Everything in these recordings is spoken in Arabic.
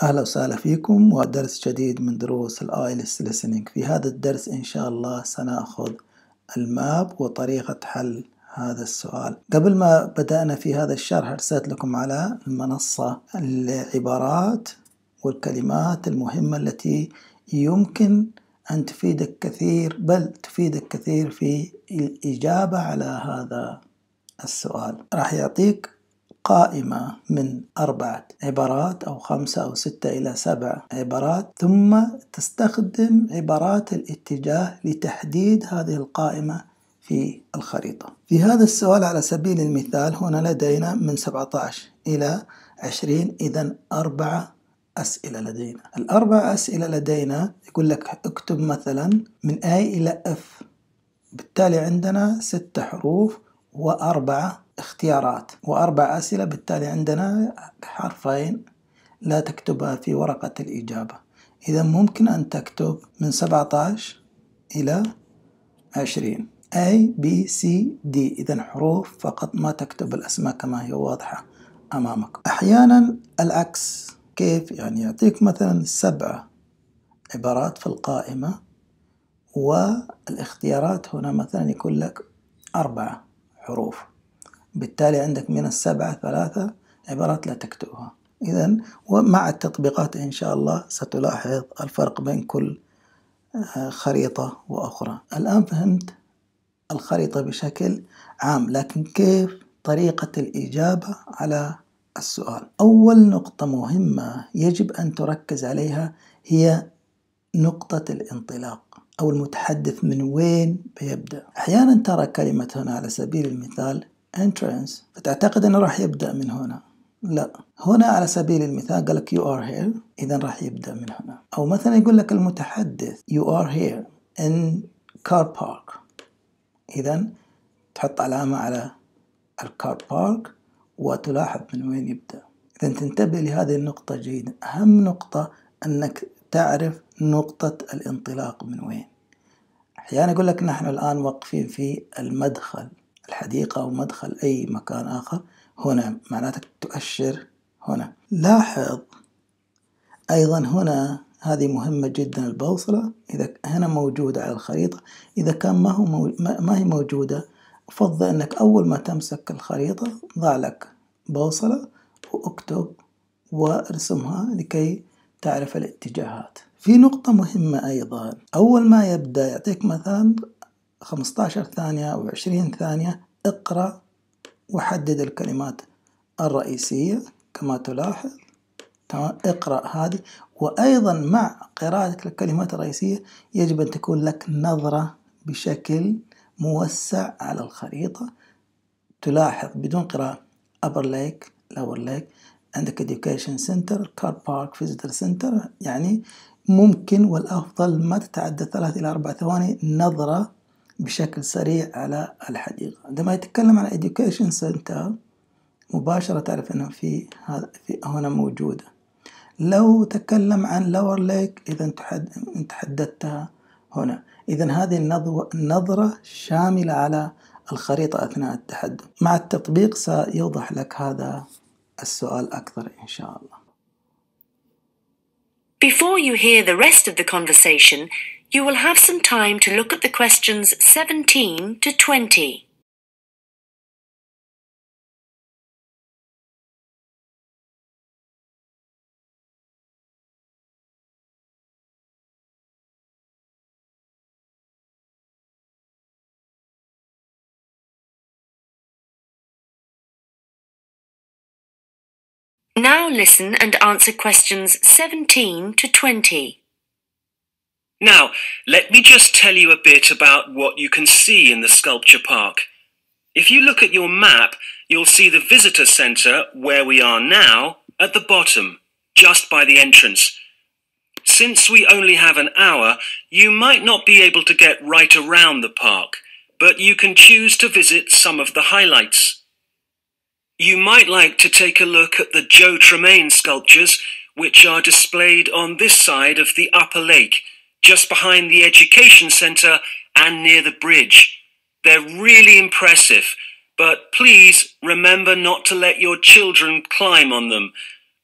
أهلا وسهلا فيكم ودرس جديد من دروس الآيلتس listening. في هذا الدرس إن شاء الله سنأخذ الماب وطريقة حل هذا السؤال. قبل ما بدأنا في هذا الشرح أرسلت لكم على المنصة العبارات والكلمات المهمة التي يمكن أن تفيدك كثير، بل تفيدك كثير في الإجابة على هذا السؤال. راح يعطيك قائمة من 4 عبارات أو 5 أو 6 إلى 7 عبارات، ثم تستخدم عبارات الاتجاه لتحديد هذه القائمة في الخريطة. في هذا السؤال على سبيل المثال هنا لدينا من 17 إلى 20، إذن 4 أسئلة لدينا. ال4 أسئلة لدينا يقول لك اكتب مثلا من A إلى F، بالتالي عندنا 6 حروف و4 اختيارات و4 أسئلة، بالتالي عندنا حرفين لا تكتبها في ورقة الإجابة. إذا ممكن أن تكتب من 17 إلى 20 A B C D، إذا حروف فقط، ما تكتب الأسماء كما هي واضحة أمامك. أحيانا العكس، كيف يعني؟ يعطيك مثلا 7 عبارات في القائمة والاختيارات هنا مثلا يقول لك 4 حروف، بالتالي عندك من 7 3 عبارات لا تكتبها. إذن ومع التطبيقات إن شاء الله ستلاحظ الفرق بين كل خريطة وأخرى. الآن فهمت الخريطة بشكل عام، لكن كيف طريقة الإجابة على السؤال؟ أول نقطة مهمة يجب أن تركز عليها هي نقطة الانطلاق أو المتحدث من وين بيبدأ. أحيانا ترى كلمة هنا على سبيل المثال entrance فتعتقد أنه راح يبدأ من هنا، لا، هنا على سبيل المثال قال لك you are here، إذن راح يبدأ من هنا. أو مثلا يقول لك المتحدث you are here in car park، إذن تحط علامة على الكار بارك وتلاحظ من وين يبدأ. إذن تنتبه لهذه النقطة جيدا. أهم نقطة أنك تعرف نقطة الانطلاق من وين. أحيانا يقول لك نحن الآن واقفين في المدخل الحديقة أو مدخل أي مكان آخر، هنا معناتك تؤشر هنا. لاحظ أيضا هنا، هذه مهمة جدا، البوصلة إذا هنا موجودة على الخريطة، إذا كان ما هي موجودة أفضل أنك أول ما تمسك الخريطة ضع لك بوصلة واكتب وارسمها لكي تعرف الاتجاهات. في نقطة مهمة أيضا، أول ما يبدأ يعطيك مثلا 15 ثانية أو 20 ثانية، اقرأ وحدد الكلمات الرئيسية كما تلاحظ. اقرأ هذه، وأيضا مع قراءتك للكلمات الرئيسية يجب أن تكون لك نظرة بشكل موسع على الخريطة. تلاحظ بدون قراءة upper lake lower lake، عندك education center car park visitor center، يعني ممكن والأفضل ما تتعدى 3 إلى 4 ثواني نظرة بشكل سريع على الحديقة. عندما يتكلم عن education center مباشرة تعرف أنه في هنا موجودة. لو تكلم عن lower lake إذا أنت حددتها هنا. إذن هذه النظرة شاملة على الخريطة أثناء التحدث. مع التطبيق سيوضح لك هذا السؤال أكثر إن شاء الله. Before you hear the rest of the conversation, you will have some time to look at the questions 17 to 20. Now listen and answer questions 17 to 20. Now, let me just tell you a bit about what you can see in the sculpture park. If you look at your map, you'll see the visitor centre, where we are now, at the bottom, just by the entrance. Since we only have an hour, you might not be able to get right around the park, but you can choose to visit some of the highlights. You might like to take a look at the Joe Tremaine sculptures, which are displayed on this side of the upper lake, just behind the education centre and near the bridge. They're really impressive, but please remember not to let your children climb on them.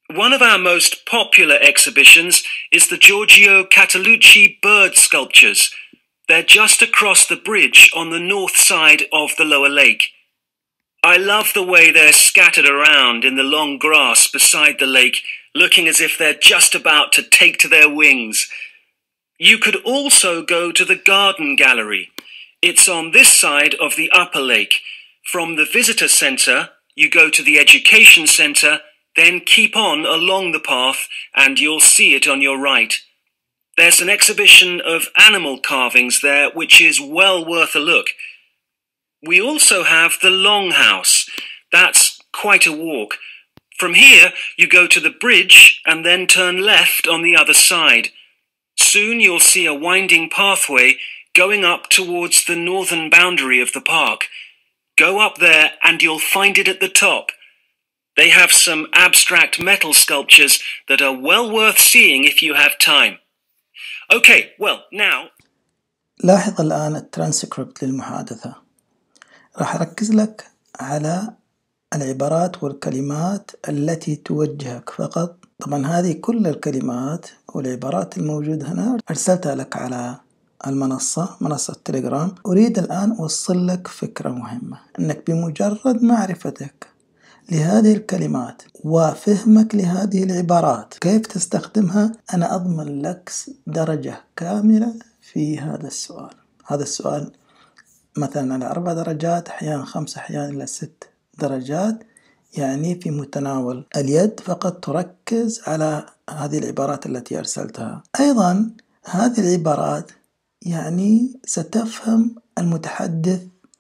One of our most popular exhibitions is the Giorgio Catalucci bird sculptures. They're just across the bridge on the north side of the lower lake. I love the way they're scattered around in the long grass beside the lake, looking as if they're just about to take to their wings. You could also go to the garden gallery. It's on this side of the upper lake. From the visitor centre, you go to the education centre, then keep on along the path and you'll see it on your right. There's an exhibition of animal carvings there which is well worth a look. We also have the Longhouse. That's quite a walk. From here, you go to the bridge and then turn left on the other side. Soon you'll see a winding pathway going up towards the northern boundary of the park. Go up there and you'll find it at the top. They have some abstract metal sculptures that are well worth seeing if you have time. Okay, well, now... لاحظ الآن الترانسكريبت للمحادثة. راح أركز لك على العبارات والكلمات التي توجهك فقط. طبعا هذه كل الكلمات والعبارات الموجودة هنا أرسلتها لك على المنصة، منصة تليجرام. أريد الآن أوصل لك فكرة مهمة، أنك بمجرد معرفتك لهذه الكلمات وفهمك لهذه العبارات كيف تستخدمها، أنا أضمن لك درجة كاملة في هذا السؤال. هذا السؤال مثلا على 4 درجات، أحيانا 5، أحيانا إلى 6 درجات، يعني في متناول اليد، فقط تركز على هذه العبارات التي أرسلتها. أيضا هذه العبارات يعني ستفهم المتحدث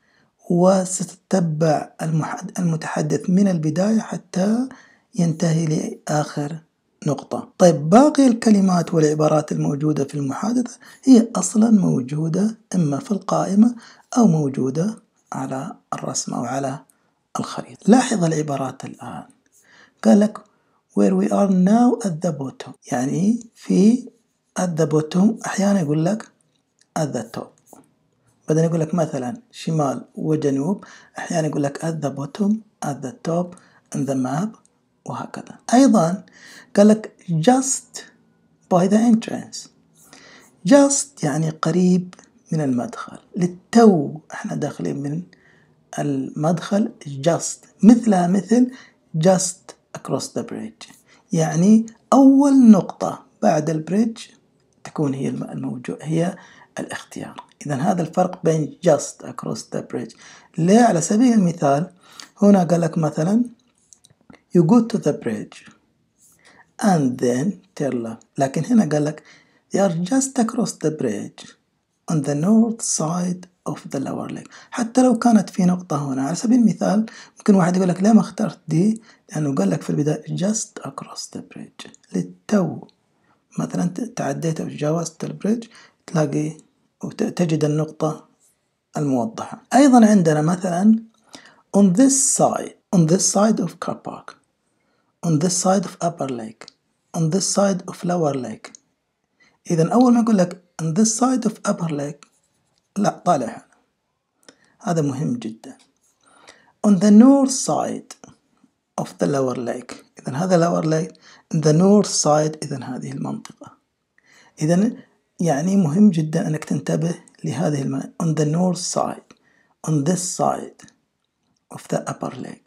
وستتبع المتحدث من البداية حتى ينتهي لآخر نقطة. طيب باقي الكلمات والعبارات الموجودة في المحادثة هي أصلا موجودة إما في القائمة أو موجودة على الرسم أو على الخريطة. لاحظ العبارات الآن. قال لك where we are now at the bottom، يعني في at the bottom. أحيانا يقول لك at the top، بعدين يقول لك مثلا شمال وجنوب. أحيانا يقول لك at the bottom، at the top، in the map، وهكذا. أيضا قال لك just by the entrance. just يعني قريب من المدخل، للتو احنا داخلين من المدخل. just مثلها مثل just across the bridge، يعني أول نقطة بعد البريدج تكون هي الموجود، هي الاختيار. إذن هذا الفرق بين just across the bridge. ليه؟ على سبيل المثال هنا قال لك مثلا you go to the bridge and then turn left، لكن هنا قال لك they are just across the bridge on the north side of the lower lake. حتى لو كانت في نقطة هنا على سبيل المثال، ممكن واحد يقول لك ليه ما اخترت دي؟ لأنه قال لك في البداية just across the bridge، للتو مثلا تعديت أو تجاوزت البريدج تلاقي وتجد النقطة الموضحة. أيضا عندنا مثلا on this side of car park، on this side of upper lake، on this side of lower lake. إذن أول ما يقول لك on this side of upper lake، لا طالع هنا، هذا مهم جدا. on the north side of the lower lake، إذن هذا lower lake in the north side، إذن هذه المنطقة. إذن يعني مهم جدا أنك تنتبه لهذه on the north side، on this side of the upper lake.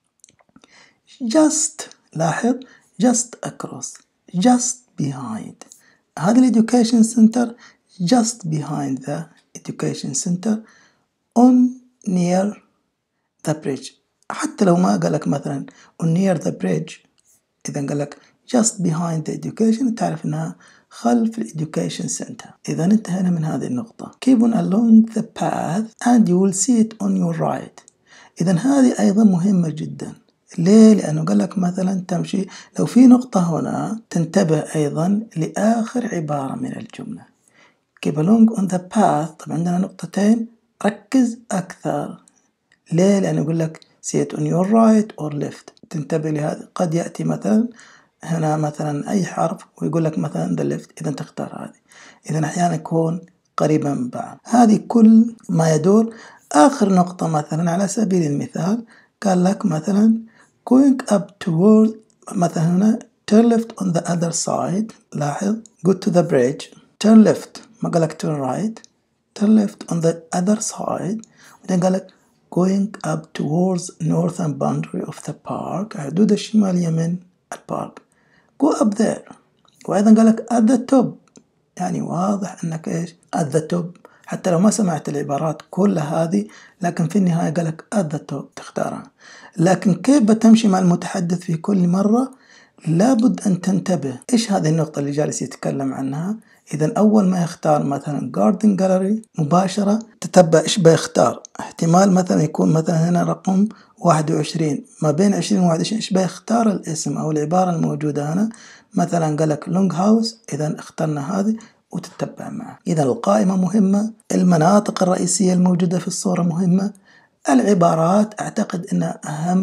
just لاحظ just across، just behind. هذا education center just behind the education center on near the bridge. حتى لو ما قال لك مثلا on near the bridge، إذا قال لك just behind the education، تعرف أنها خلف education center. إذا انتهينا من هذه النقطة. keep on along the path and you will see it on your right. إذا هذه أيضا مهمة جدا. ليه؟ لأنه قال لك مثلا تمشي، لو في نقطة هنا تنتبه أيضا لآخر عبارة من الجملة. keep along on the path. طبعا عندنا نقطتين، ركز أكثر. ليه؟ لأنه يقول لك see it on your right or left. تنتبه لهذا. قد يأتي مثلا هنا مثلا أي حرف ويقول لك مثلا the left، إذا تختار هذه. إذا أحيانا يكون قريبا من بعض. هذه كل ما يدور. آخر نقطة مثلا على سبيل المثال قال لك مثلا going up toward مثلا هنا turn left on the other side. لاحظ go to the bridge turn left، ما قالك turn right. turn left on the other side، بعدين قالك going up towards northern boundary of the park، حدود الشمالية من البارك. go up there. وأيضا قالك at the top، يعني واضح أنك إيش at the top، حتى لو ما سمعت العبارات كل هذه لكن في النهاية قالك at the top تختارها. لكن كيف بتمشي مع المتحدث في كل مرة؟ لابد أن تنتبه إيش هذه النقطة اللي جالس يتكلم عنها. إذا أول ما يختار مثلا garden gallery مباشرة تتبع إيش بيختار. احتمال مثلا يكون مثلا هنا رقم 21، ما بين 20 و 21 إيش بيختار الاسم أو العبارة الموجودة هنا. مثلا قالك long house، إذا اخترنا هذه وتتبع معه. إذا القائمة مهمة، المناطق الرئيسية الموجودة في الصورة مهمة، العبارات أعتقد أنها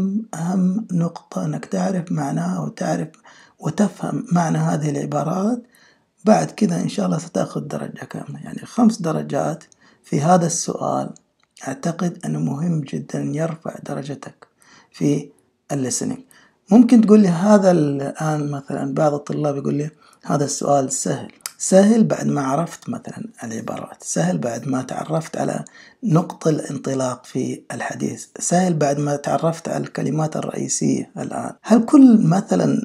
أهم نقطة أنك تعرف معناها وتعرف وتفهم معنى هذه العبارات. بعد كذا إن شاء الله ستأخذ درجة كاملة، يعني 5 درجات في هذا السؤال. أعتقد أنه مهم جدا يرفع درجتك في الليسننج. ممكن تقول لي هذا الآن مثلا بعض الطلاب يقول لي هذا السؤال سهل بعد ما عرفت مثلا العبارات، سهل بعد ما تعرفت على نقطة الانطلاق في الحديث، سهل بعد ما تعرفت على الكلمات الرئيسية. الآن هل كل مثلا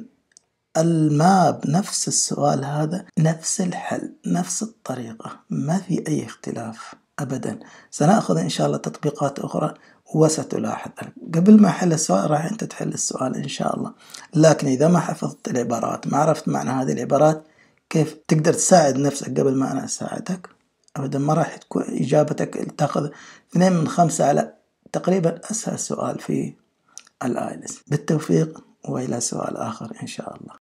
الماب نفس السؤال هذا نفس الحل نفس الطريقة، ما في أي اختلاف أبدا. سنأخذ إن شاء الله تطبيقات أخرى وستلاحظ قبل ما أحل السؤال راح أنت تحل السؤال إن شاء الله. لكن إذا ما حفظت العبارات ما عرفت معنى هذه العبارات كيف تقدر تساعد نفسك قبل ما أنا أساعدك؟ أبدا ما راح تكون إجابتك تأخذ 2 من 5 على تقريبا أسهل سؤال في الآيلتس. بالتوفيق وإلى سؤال آخر إن شاء الله.